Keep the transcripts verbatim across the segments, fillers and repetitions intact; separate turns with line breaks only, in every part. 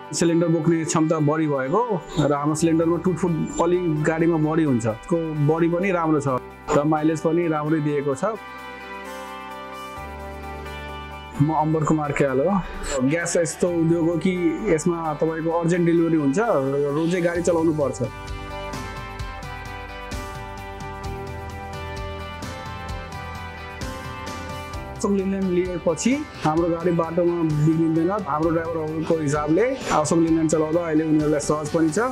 Cylinder बोक्ने क्षमता बढी भएको र हाम्रो सिलिन्डरमा टुटफुट अलि गाडीमा बढी हुन्छ। त्यसको बडी पनि राम्रो छ र माइलेज पनि राम्रै दिएको छ। म अम्बर कुमार केल हो। ग्यास यस्तो उद्योग हो कि यसमा तपाईको अर्जेन्ट डेलिभरी हुन्छ, रोजै गाडी चलाउनु पर्छ। अशोक लेल्यान्ड लिएपछि हाम्रो गाडी बाटोमा बिग्रिँदैन। हाम्रो ड्राइभरहरूको हिसाबले अशोक लेल्यान्ड चलाउँदा अहिले उनीहरूलाई सहज पनि छ।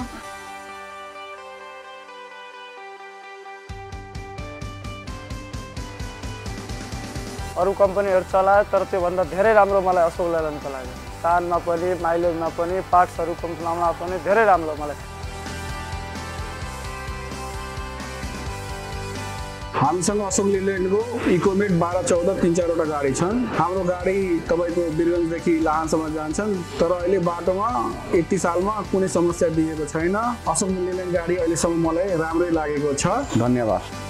अरु कम्पनीहरु चलाए तर त्यो भन्दा धेरै राम्रो मलाई अशोक लेल्यान्डको लाग्यो। सानमा पनि माइलेजमा पनि पार्ट्सहरु कम्पनीमा पनि धेरै राम्रो मलाई।
हामीसँग अशोक लेल्यान्डको इकोमेट बाह्र चौध तीन चारवटा गाडी छन्। हाम्रो गाडी तपाईको बिरगन्जदेखि लाहानसम्म जान्छन्, तर अहिले बाटोमा यति सालमा कुनै समस्या दिएको छैन। अशोक लेल्यान्ड गाडी अहिलेसम्म मलाई राम्रै लागेको छ। धन्यवाद।